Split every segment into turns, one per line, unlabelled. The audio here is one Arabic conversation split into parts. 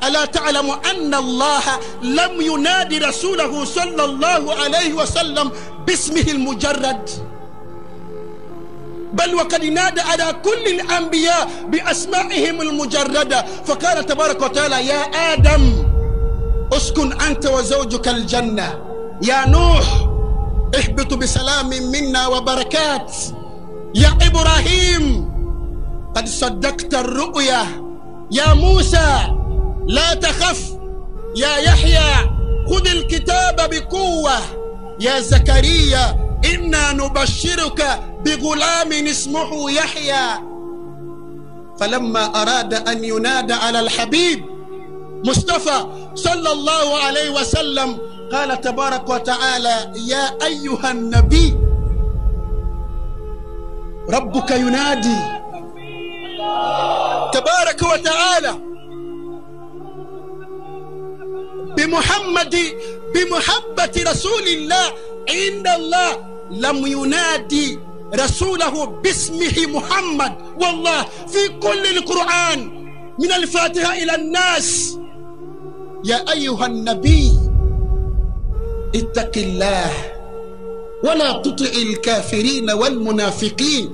ألا تعلم أن الله لم ينادي رسوله صلى الله عليه وسلم باسمه المجرد، بل وقد نادى على كل الأنبياء بأسمائهم المجردة. فقال تبارك وتعالى: يا آدم اسكن أنت وزوجك الجنة، يا نوح اهبط بسلام منا وبركات، يا إبراهيم قد صدقت الرؤيا، يا موسى لا تخف، يا يحيى خذ الكتاب بقوة، يا زكريا إنا نبشرك بغلام اسمه يحيى. فلما أراد أن ينادى على الحبيب مصطفى صلى الله عليه وسلم قال تبارك وتعالى: يا أيها النبي ربك ينادي تبارك وتعالى بمحبة رسول الله عند الله، لم ينادي رسوله باسمه محمد. والله في كل القرآن من الفاتحة إلى الناس: يا أيها النبي اتق الله ولا تطع الكافرين والمنافقين،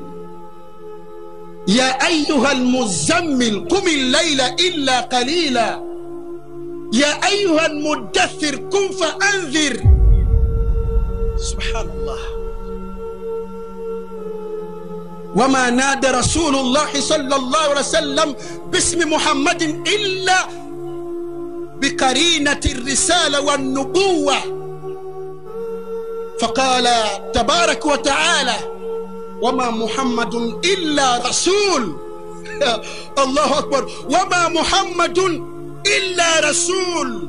يا أيها المزمل قم الليل إلا قليلا، يا أيها المدثر قم فأنذر. سبحان الله. وما نادى رسول الله صلى الله عليه وسلم باسم محمد إلا بقرينة الرسالة والنبوة. فقال تبارك وتعالى: وما محمد إلا رسول. الله أكبر. وما محمد إلا رسول.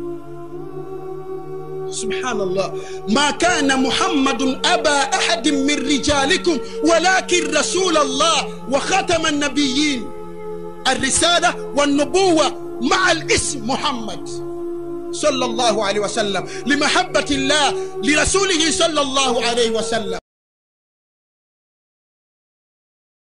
سبحان الله. ما كان محمد أبا أحد من رجالكم ولكن رسول الله وخاتم النبيين. الرسالة والنبوة مع الاسم محمد صلى الله عليه وسلم، لمحبة الله لرسوله صلى الله عليه وسلم.